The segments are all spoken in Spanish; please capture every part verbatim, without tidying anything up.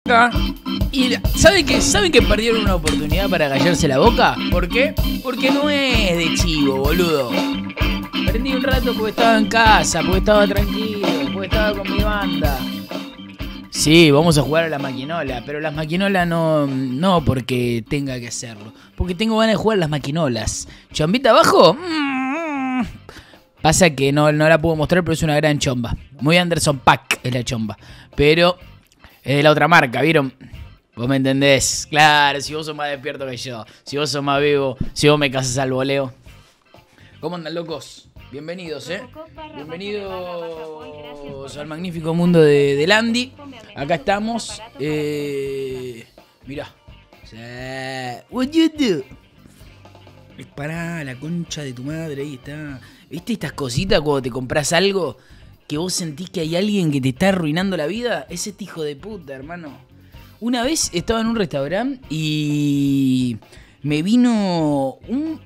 boca. Y ¿saben que, ¿saben que perdieron una oportunidad para callarse la boca? ¿Por qué? Porque no es de chivo, boludo. Prendí un rato porque estaba en casa, porque estaba tranquilo, porque estaba con mi banda. Sí, vamos a jugar a la maquinola, pero las maquinolas no, no porque tenga que hacerlo, porque tengo ganas de jugar a las maquinolas. ¿Chombita abajo? Mm. Pasa que no, no la puedo mostrar, pero es una gran chomba. Muy Anderson Paak es la chomba, pero es de la otra marca, ¿vieron? Vos me entendés. Claro, si vos sos más despierto que yo, si vos sos más vivo, si vos me casas al voleo. ¿Cómo andan, locos? Bienvenidos, ¿eh? Bienvenidos al magnífico mundo de, de Landy. Acá estamos. Eh, mirá. What you do? Pará, la concha de tu madre, ahí está. ¿Viste estas cositas cuando te compras algo que vos sentís que hay alguien que te está arruinando la vida? Es este hijo de puta, hermano. Una vez estaba en un restaurante y me vino un...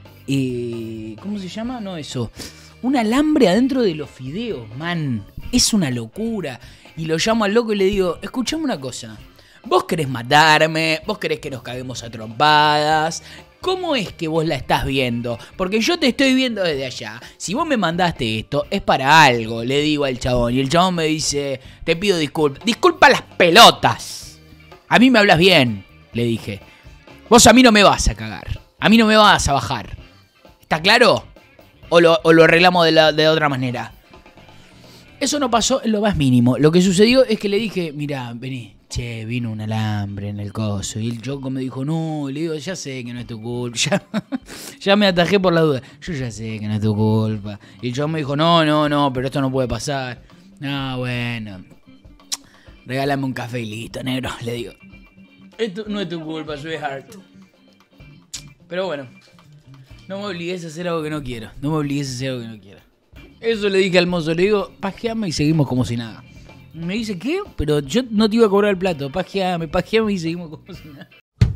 Eh, ¿Cómo se llama? No, eso. Un alambre adentro de los fideos, man. Es una locura. Y lo llamo al loco y le digo, escuchame una cosa. Vos querés matarme, vos querés que nos caguemos a trompadas. ¿Cómo es que vos la estás viendo? Porque yo te estoy viendo desde allá. Si vos me mandaste esto, es para algo, le digo al chabón. Y el chabón me dice, te pido disculpas. Disculpa las pelotas. A mí me hablas bien, le dije. Vos a mí no me vas a cagar. A mí no me vas a bajar. ¿Está claro? ¿O lo, o lo arreglamos de, la, de otra manera? Eso no pasó en lo más mínimo. Lo que sucedió es que le dije, mirá, vení. Che, vino un alambre en el coso. Y el choco me dijo, no. Y le digo, ya sé que no es tu culpa. Ya, ya me atajé por la duda. Yo ya sé que no es tu culpa. Y el choco me dijo, no, no, no, pero esto no puede pasar. No, bueno. Regálame un café y listo, negro. Le digo, esto no es tu culpa, sweetheart. Pero bueno. No me obligues a hacer algo que no quiero. No me obligues a hacer algo que no quiero. Eso le dije al mozo. Le digo, pajeame y seguimos como si nada. Me dice, ¿qué? Pero yo no te iba a cobrar el plato. Pajeame, pajeame y seguimos como si nada.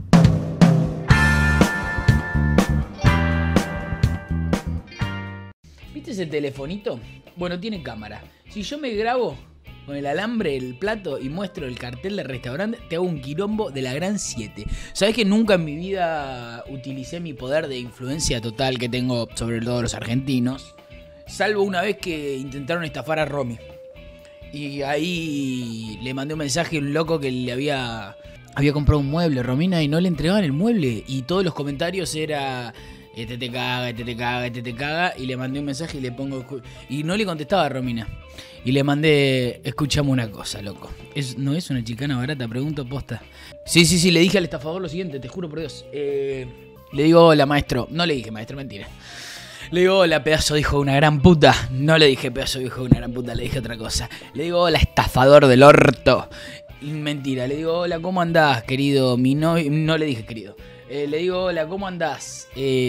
¿Viste ese telefonito? Bueno, tiene cámara. Si yo me grabo con el alambre el plato y muestro el cartel del restaurante, te hago un quilombo de la gran siete. ¿Sabés que nunca en mi vida utilicé mi poder de influencia total que tengo sobre todos los argentinos? Salvo una vez que intentaron estafar a Romy. Y ahí le mandé un mensaje a un loco que le había, había comprado un mueble, Romina, y no le entregaban el mueble. Y todos los comentarios era... Este te caga, este te caga, este te caga. Y le mandé un mensaje y le pongo... Y no le contestaba a Romina. Y le mandé... Escuchame una cosa, loco. ¿Es, ¿No es una chicana barata? Pregunto posta. Sí, sí, sí. Le dije al estafador lo siguiente. Te juro por Dios. Eh, le digo, hola, maestro. No le dije, maestro, mentira. Le digo, hola, pedazo de hijo de una gran puta. No le dije pedazo de hijo de una gran puta. Le dije otra cosa. Le digo, hola, estafador del orto. Mentira. Le digo, hola, ¿cómo andás, querido? Mi novio... No le dije, querido. Eh, le digo, hola, ¿cómo andás?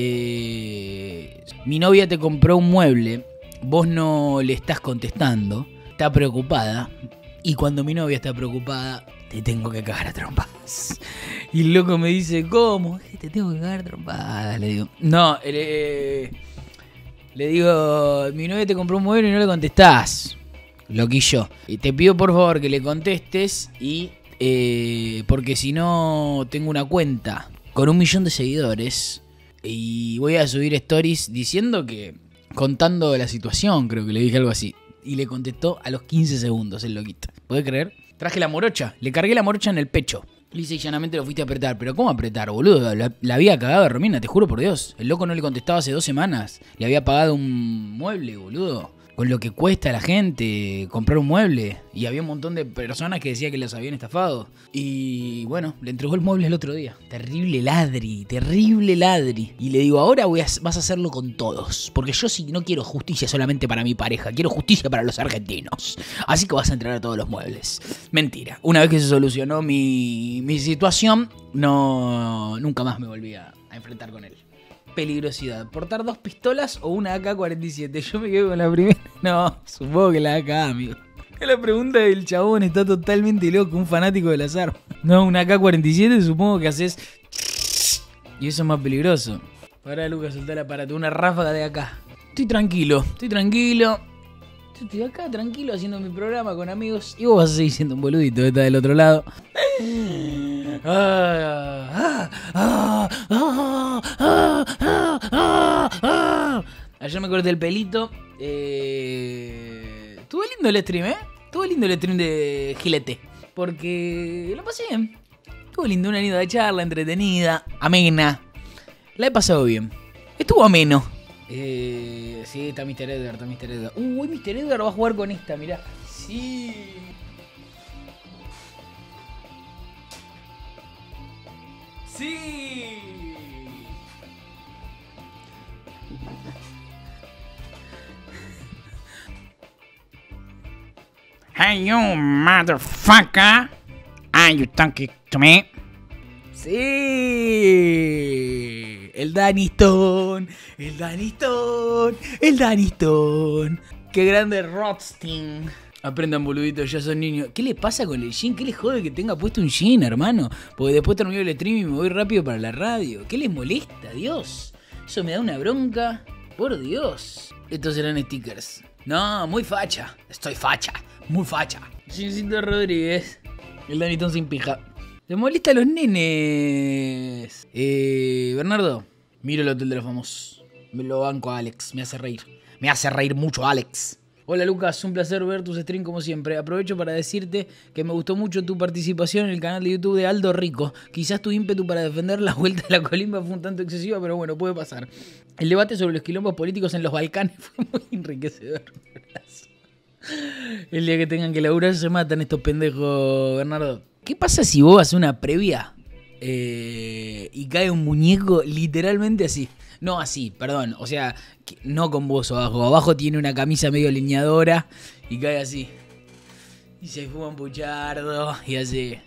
Eh, mi novia te compró un mueble, vos no le estás contestando, está preocupada, y cuando mi novia está preocupada, te tengo que cagar a trompadas. Y el loco me dice, ¿cómo? Te tengo que cagar a trompadas, le digo. No, eh, le digo, mi novia te compró un mueble y no le contestás, loquillo. Y te pido por favor que le contestes, y eh, porque si no tengo una cuenta con un millón de seguidores y voy a subir stories diciendo que... Contando la situación, creo que le dije algo así. Y le contestó a los quince segundos el loquito. ¿Puede creer? Traje la morocha, le cargué la morocha en el pecho. Lisa y llanamente lo fuiste a apretar. ¿Pero cómo apretar, boludo? La, la había cagado a Romina, te juro por Dios. El loco no le contestaba hace dos semanas. Le había pagado un mueble, boludo. Con lo que cuesta a la gente comprar un mueble. Y había un montón de personas que decían que los habían estafado. Y bueno, le entregó el mueble el otro día. Terrible ladri, terrible ladri. Y le digo, ahora voy a, vas a hacerlo con todos. Porque yo sí no quiero justicia solamente para mi pareja. Quiero justicia para los argentinos. Así que vas a entregar todos los muebles. Mentira. Una vez que se solucionó mi, mi situación, no, nunca más me volví a, a enfrentar con él. Peligrosidad, portar dos pistolas o una A K cuarenta y siete. Yo me quedo con la primera. No, supongo que la A K, amigo. La pregunta del chabón está totalmente loco, un fanático de las armas. No, una A K cuarenta y siete supongo que haces... Y eso es más peligroso. Pará, Lucas, soltá el aparato, una ráfaga de acá. Estoy tranquilo, estoy tranquilo. Estoy acá tranquilo haciendo mi programa con amigos. Y vos vas a seguir siendo un boludito que está del otro lado. Ah, ah, ah, ah, ah, ah, ah, ah. Ayer me corté el pelito. Eh... Estuvo lindo el stream, ¿eh? Estuvo lindo el stream de Gilete. Porque lo pasé bien. Estuvo lindo, una linda charla, entretenida, amena. La he pasado bien. Estuvo ameno. Eh... Sí, está mister Edgar, está mister Edgar. Uh, hoy mister Edgar va a jugar con esta, mirá. Sí. ¡Sí! Hey, you motherfucker. Are you talking to me? ¡Sí! El Danistone, el Danistone, el Danistone. ¡Qué grande Rothstein! Aprendan, boluditos, ya son niños. ¿Qué le pasa con el jean? ¿Qué les jode que tenga puesto un jean, hermano? Porque después termino el stream y me voy rápido para la radio. ¿Qué les molesta, Dios? Eso me da una bronca. Por Dios. Estos serán stickers. No, muy facha. Estoy facha. Muy facha. Jeancito Rodríguez. El Danitón sin pija. ¿Les molesta a los nenes? Eh, Bernardo. Miro el Hotel de los Famosos. Me lo banco a Alex. Me hace reír. Me hace reír mucho Alex. Hola Lucas, un placer ver tus streams como siempre. Aprovecho para decirte que me gustó mucho tu participación en el canal de YouTube de Aldo Rico. Quizás tu ímpetu para defender la vuelta de la colimba fue un tanto excesiva, pero bueno, puede pasar. El debate sobre los quilombos políticos en los Balcanes fue muy enriquecedor. El día que tengan que laburar se matan estos pendejos, Bernardo. ¿Qué pasa si vos haces una previa eh, y cae un muñeco literalmente así? No así, perdón, o sea, no con vos abajo. Abajo tiene una camisa medio leñadora y cae así. Y se fuma un puchardo y así.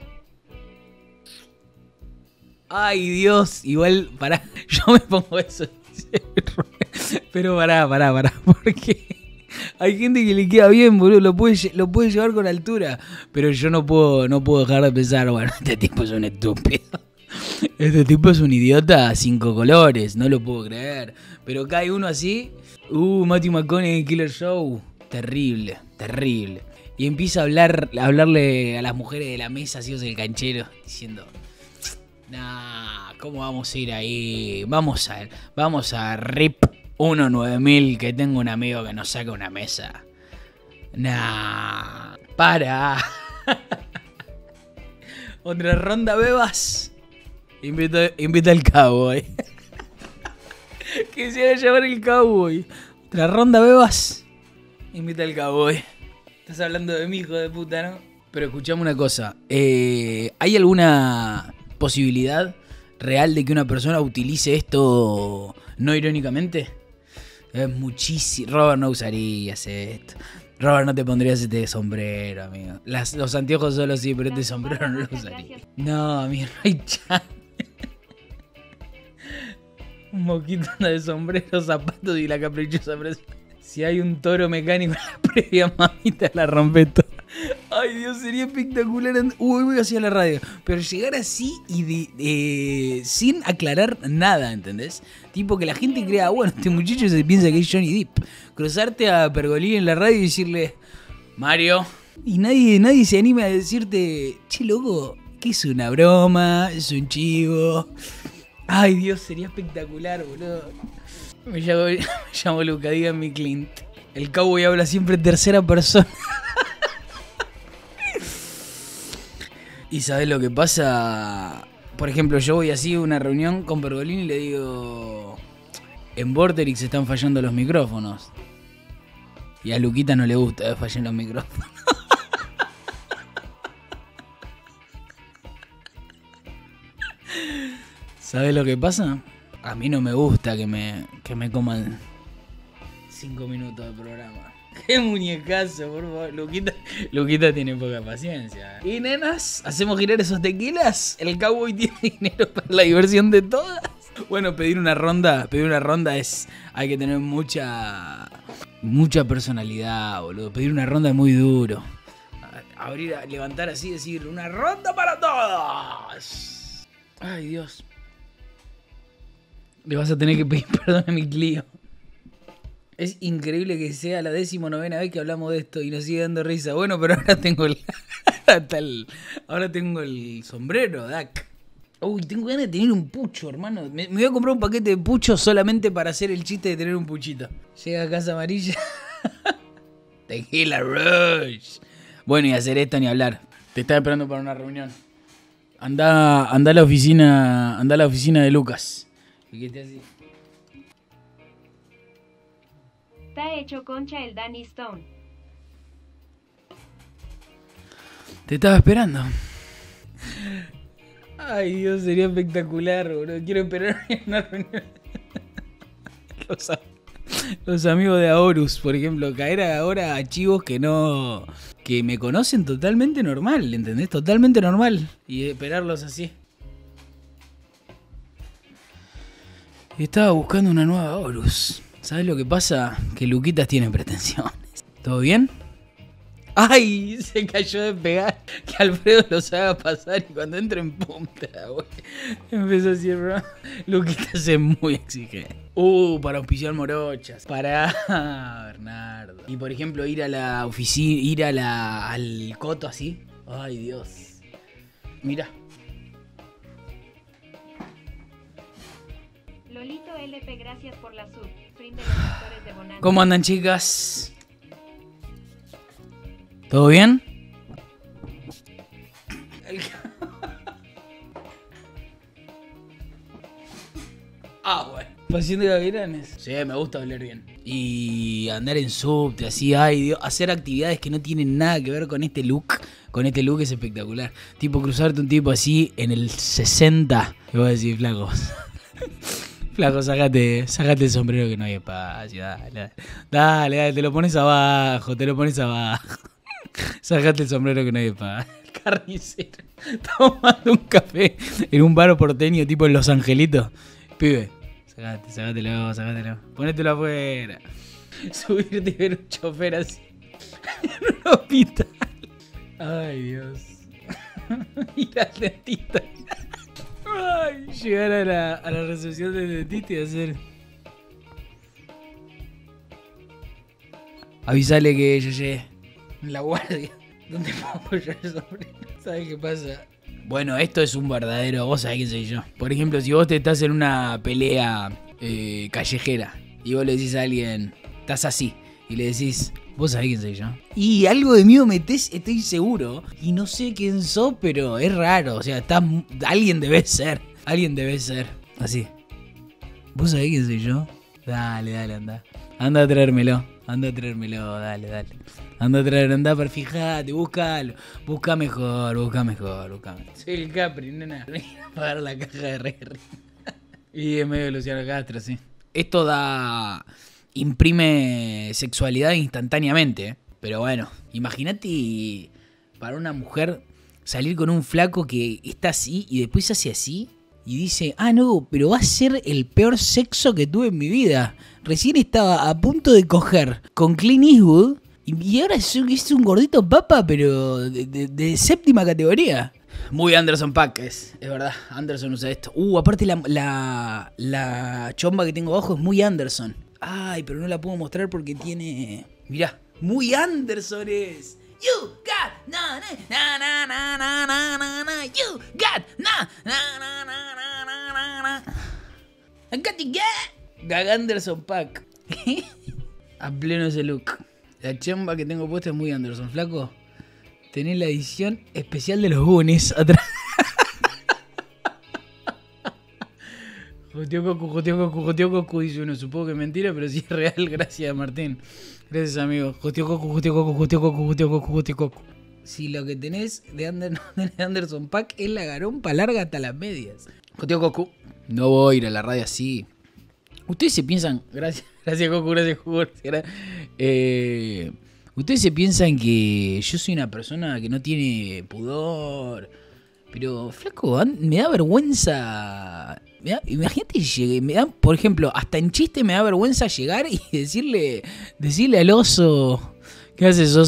Ay, Dios, igual, pará, yo me pongo eso. Pero pará, pará, pará, porque hay gente que le queda bien, boludo, lo puede, lo puede llevar con altura. Pero yo no puedo, no puedo dejar de pensar, bueno, este tipo es un estúpido. Este tipo es un idiota a cinco colores, no lo puedo creer. Pero cae uno así, uh, Matthew McConaughey Killer Show. Terrible, terrible. Y empieza a hablar, a hablarle a las mujeres de la mesa, así es el canchero, diciendo, nah, ¿cómo vamos a ir ahí? Vamos a, vamos a RIP uno nueve mil, que tengo un amigo que nos saca una mesa. Nah, para. Otra ronda, bebas. Invita, invita al cowboy. Que se va a llamar el cowboy. Otra ronda, bebas. Invita al cowboy. Estás hablando de mi hijo de puta, ¿no? Pero escuchame una cosa. Eh, ¿Hay alguna posibilidad real de que una persona utilice esto no irónicamente? Es muchísimo. Robert no usarías esto. Robert, no te pondrías este sombrero, amigo. Las, los anteojos solo sí, pero este sombrero no lo usaría. No, amigo, no hay chance. Un moquito de sombrero, zapatos y la caprichosa presión. Si hay un toro mecánico en la previa, mamita, la rompe toda. Ay, Dios, sería espectacular. Uy, voy hacia la radio. Pero llegar así y de, de, sin aclarar nada, ¿entendés? Tipo que la gente crea, bueno, este muchacho se piensa que es Johnny Depp. Cruzarte a Pergolini en la radio y decirle, Mario. Y nadie, nadie se anima a decirte, che, loco, que es una broma, es un chivo. Ay, Dios, sería espectacular, boludo. Me llamo, me llamo Luca, díganme Clint. El cowboy habla siempre en tercera persona. ¿Y sabés lo que pasa? Por ejemplo, yo voy así a una reunión con Pergolini y le digo, en Vorterix están fallando los micrófonos. Y a Luquita no le gusta que fallen los micrófonos. ¿Sabés lo que pasa? A mí no me gusta que me, que me coman cinco minutos de programa. ¡Qué muñecazo, por favor! Luquita, Luquita tiene poca paciencia. Y nenas, ¿hacemos girar esos tequilas? ¿El cowboy tiene dinero para la diversión de todas? Bueno, pedir una ronda, pedir una ronda es... Hay que tener mucha... Mucha personalidad, boludo. Pedir una ronda es muy duro. Abrir, levantar así y decir, ¡una ronda para todos! Ay, Dios. Le vas a tener que pedir perdón a mi Clio. Es increíble que sea la decimonovena vez que hablamos de esto y nos sigue dando risa. Bueno, pero ahora tengo la, ahora, tal, ahora tengo el sombrero, Dak. Uy, tengo ganas de tener un pucho, hermano. Me, me voy a comprar un paquete de puchos solamente para hacer el chiste de tener un puchito. Llega a Casa Amarilla. Tequila Rush. Bueno, y hacer esto ni hablar. Te estaba esperando para una reunión. Anda, anda a la oficina, anda a la oficina de Lucas. ¿Y qué esté así? Está hecho concha el Danny Stone. Te estaba esperando. Ay, Dios, sería espectacular, boludo. Quiero esperar en una reunión. Los, los amigos de Aorus, por ejemplo, caer ahora a chivos que no... que me conocen totalmente normal, ¿entendés? Totalmente normal. Y esperarlos así. Estaba buscando una nueva Aorus. ¿Sabes lo que pasa? Que Luquitas tiene pretensiones. ¿Todo bien? ¡Ay! Se cayó de pegar. Que Alfredo los haga pasar y cuando entre en punta, güey. Empezó así, bro. Luquitas es muy exigente. Uh, para auspiciar morochas. Para Bernardo. Y por ejemplo, ir a la oficina, ir a la, al coto así. ¡Ay, Dios! Mira. Lolito L P, gracias por la sub. Stream de los actores de Bonanza. ¿Cómo andan, chicas? ¿Todo bien? Ah, bueno. Pasión de gavilanes. Sí, me gusta oler bien. Y andar en subte, así, ay Dios. Hacer actividades que no tienen nada que ver con este look. Con este look es espectacular. Tipo, cruzarte un tipo así en el sesenta. Y voy a decir, flaco. Flaco, sacate, sacate el sombrero que no hay espacio. Dale, dale, dale, dale, te lo pones abajo, te lo pones abajo. Sacate el sombrero que no hay espacio. Carnicero. Tomando un café en un bar porteño tipo en Los Angelitos. Pibe, sacate, sacátelo, sacátelo. Ponételo afuera. Subirte y ver un chofer así. En un hospital. Ay, Dios. Ir al dentista. Ay, llegar a la, a la recepción del dentista y hacer... Avisale que yo llegué. En la guardia. ¿Dónde puedo apoyar el sombrero? ¿Sabes qué pasa? Bueno, esto es un verdadero... Vos sabés quién soy yo. Por ejemplo, si vos te estás en una pelea eh, callejera y vos le decís a alguien... Estás así. Y le decís... Vos sabés quién soy yo. Y algo de mí me metés, estoy seguro. Y no sé quién sos, pero es raro. O sea, está, alguien debe ser. Alguien debe ser. Así. ¿Vos sabés quién soy yo? Dale, dale, anda. Anda a traérmelo. Anda a traérmelo, dale, dale. Anda a traer, anda, pero fijate, búscalo. Busca mejor, busca mejor, busca mejor. Soy el Capri, nena. Voy a pagar la caja de Regri. Y es medio Luciano Castro, sí. Esto da... imprime sexualidad instantáneamente. Pero bueno, imagínate para una mujer salir con un flaco que está así y después hace así y dice, ah no, pero va a ser el peor sexo que tuve en mi vida. Recién estaba a punto de coger con Clint Eastwood y ahora es un, es un gordito papa, pero de, de, de séptima categoría. Muy Anderson Paak es, es verdad. Anderson usa esto. Uh, aparte la, la, la chomba que tengo abajo es muy Anderson. Ay, pero no la puedo mostrar porque tiene... Mirá, muy Anderson es. You got na na na na na na na na. You got na na na na na na na. I got the get. Gag Anderson Paak. A pleno ese look. La chamba que tengo puesta es muy Anderson, flaco. Tenés la edición especial de los Goonies atrás. Joteo Cocu, Joteo Cocu, Joteo Cocu, dice uno. Supongo que es mentira, pero sí es real. Gracias, Martín. Gracias, amigo. Joteo Cocu, Joteo Cocu, Joteo Cocu, Joteo Cocu, Joteo Cocu. Si lo que tenés de, Ander, de Anderson Paak es la garompa larga hasta las medias. Joteo Cocu. No voy a ir a la radio así. Ustedes se piensan... Gracias, gracias Cocu, gracias Cocu. Gracias, eh, Ustedes se piensan que yo soy una persona que no tiene pudor. Pero, flaco, me da vergüenza... Me da, imagínate, llegué, me da, por ejemplo, hasta en chiste me da vergüenza llegar y decirle decirle al oso, ¿qué haces, oso?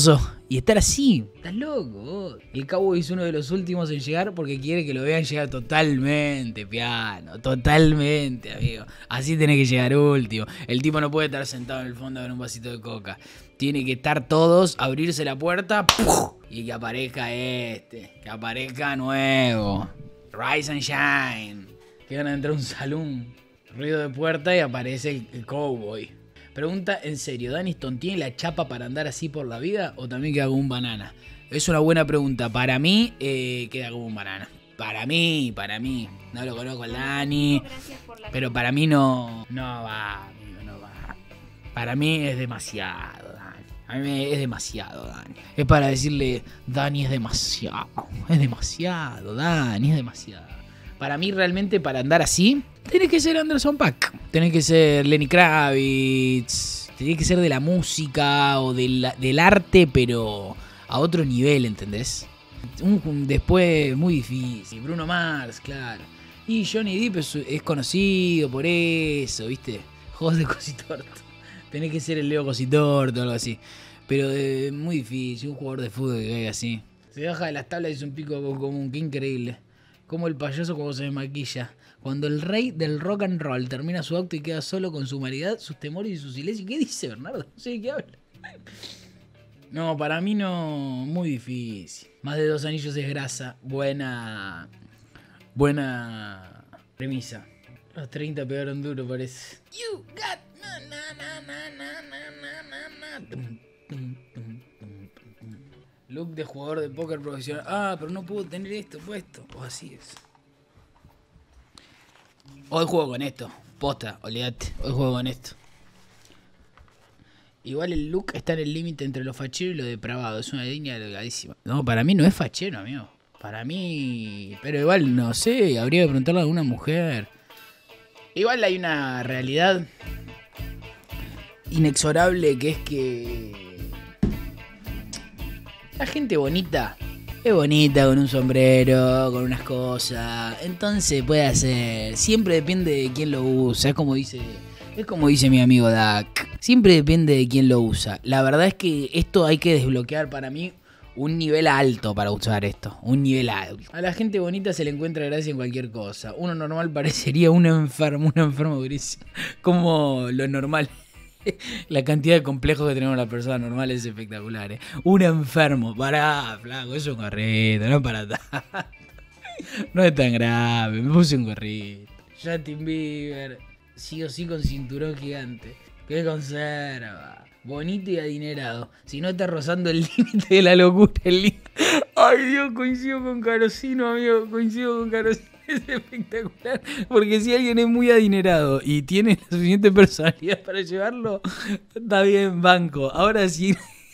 y estar así. Estás loco, vos. El Cowboy es uno de los últimos en llegar porque quiere que lo vean llegar totalmente, piano. Totalmente, amigo. Así tenés que llegar último. El tipo no puede estar sentado en el fondo con un vasito de coca. Tiene que estar todos, abrirse la puerta, ¡puf! Y que aparezca este. Que aparezca nuevo. Rise and shine. Que van a entrar a un salón. Ruido de puerta y aparece el, el Cowboy. Pregunta en serio, ¿Daniston tiene la chapa para andar así por la vida o también queda como un banana? Es una buena pregunta. Para mí, eh, queda como un banana. Para mí, para mí. No lo conozco al Dani, pero para mí no, no va, amigo, no va. Para mí es demasiado, Dani. A mí me- es demasiado, Dani. Es para decirle, Dani es demasiado. Es demasiado, Dani, es demasiado. Para mí realmente para andar así, tenés que ser Anderson .Paak. Tenés que ser Lenny Kravitz. Tenés que ser de la música o de la- del arte, pero a otro nivel, ¿entendés? Un, un- después muy difícil. Bruno Mars, claro. Y Johnny Depp es, es conocido por eso, ¿viste? Juegos de Cositorto. Tenés que ser el Leo Cositorto o algo así. Pero eh, muy difícil. Un jugador de fútbol que caiga así. Se baja de las tablas y es un pico común. Qué increíble. Como el payaso cuando se maquilla. Cuando el rey del rock and roll termina su acto y queda solo con su humanidad, sus temores y su silencio. ¿Qué dice Bernardo? No sé de qué habla. No, para mí no. Muy difícil. Más de dos anillos es grasa. Buena. Buena premisa. Los treinta pegaron duro, parece. You got. Na, na, na, na, na, na, na, na. Tum, tum, tum, tum, tum. Look de jugador de póker profesional. Ah, pero no puedo tener esto puesto. O así es. Hoy juego con esto. Posta, olvídate. Hoy juego con esto. Igual el look está en el límite entre lo fachero y lo depravado. Es una línea delgadísima. No, para mí no es fachero, amigo. Para mí... Pero igual, no sé. Habría que preguntarle a alguna mujer. Igual hay una realidad inexorable que es que... La gente bonita es bonita con un sombrero, con unas cosas. Entonces puede hacer. Siempre depende de quién lo usa. Es como dice, es como dice mi amigo Dak. Siempre depende de quién lo usa. La verdad es que esto hay que desbloquear para mí un nivel alto para usar esto. Un nivel alto. A la gente bonita se le encuentra gracia en cualquier cosa. Uno normal parecería un enfermo, un enfermo gris. Como lo normal. La cantidad de complejos que tenemos las personas normales es espectacular, ¿eh? Un enfermo, pará, flaco, es un gorrito, no para tanto. No es tan grave, me puse un gorrito. Justin Bieber, sí o sí con cinturón gigante. ¿Qué conserva? Bonito y adinerado. Si no está rozando el límite de la locura, el li- Ay, Dios, coincido con Carosino, amigo, coincido con Carosino. Es espectacular, porque si alguien es muy adinerado y tiene la suficiente personalidad para llevarlo, está bien, banco. Ahora sí,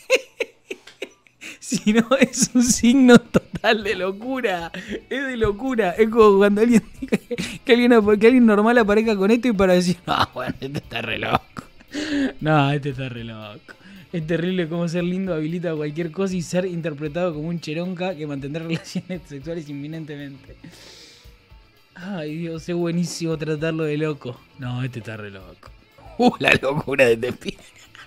si no, es un signo total de locura. Es de locura. Es como cuando alguien diga que alguien, que alguien normal aparezca con esto y para decir, no, bueno, este está re loco. No, este está re loco. Es terrible cómo ser lindo habilita cualquier cosa y ser interpretado como un cheronca que mantendrá relaciones sexuales inminentemente. Ay, Dios, es buenísimo tratarlo de loco. No, este está re loco. Uh, la locura de este pibe.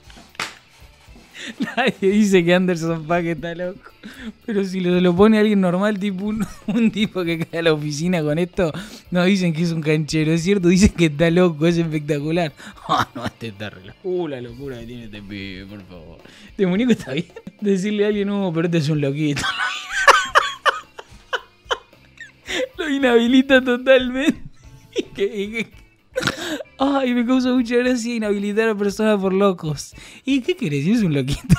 Nadie dice que Anderson .Paak está loco. Pero si lo, lo pone alguien normal, tipo un, un tipo que cae a la oficina con esto, no dicen que es un canchero, es cierto, dicen que está loco, es espectacular. Ah, no, este está re loco. Uh, la locura que tiene este pibe, por favor. Este muñeco está bien. Decirle a alguien, no, pero este es un loquito. Lo inhabilita totalmente. Y que, y que- Ay, me causa mucha gracia inhabilitar a personas por locos. ¿Y qué querés decir? Es un loquito.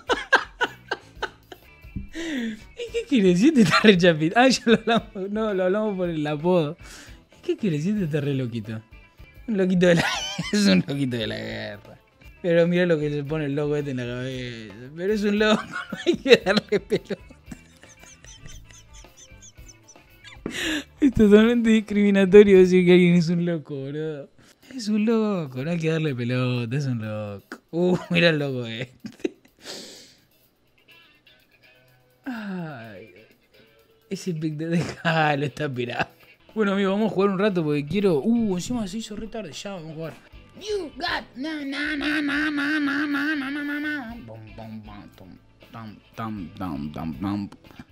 ¿Y qué querés decir? Te está re chapito. Ah, ya lo hablamos. No, lo hablamos por el apodo. ¿Y qué querés decir? Te está re loquito. Un loquito de la Es un loquito de la guerra. Pero mira lo que se pone el loco este en la cabeza. Pero es un loco, no hay que darle pelota. Es totalmente discriminatorio decir que alguien es un loco, boludo. Es un loco, no hay que darle pelota, es un loco. Uh, mira el loco este. Ay, ese espectacular lo está pirado. Bueno, amigo, vamos a jugar un rato porque quiero. Uh, encima se hizo re tarde, ya vamos a jugar. You got na na na na na na na na na na. Pum, pum, pum, pum. Tam, tam, tam, tam, tam.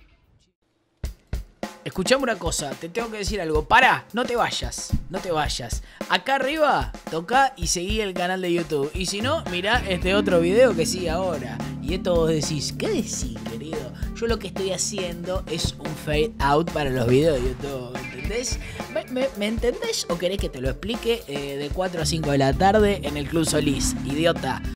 Escuchame una cosa, te tengo que decir algo. Pará, no te vayas, no te vayas. Acá arriba, toca y seguí el canal de YouTube. Y si no, mirá este otro video que sigue ahora. Y esto vos decís, ¿qué decís, querido? Yo lo que estoy haciendo es un fade out para los videos de YouTube, ¿entendés? ¿Me, me, me entendés o querés que te lo explique eh, de cuatro a cinco de la tarde en el Club Solís? Idiota.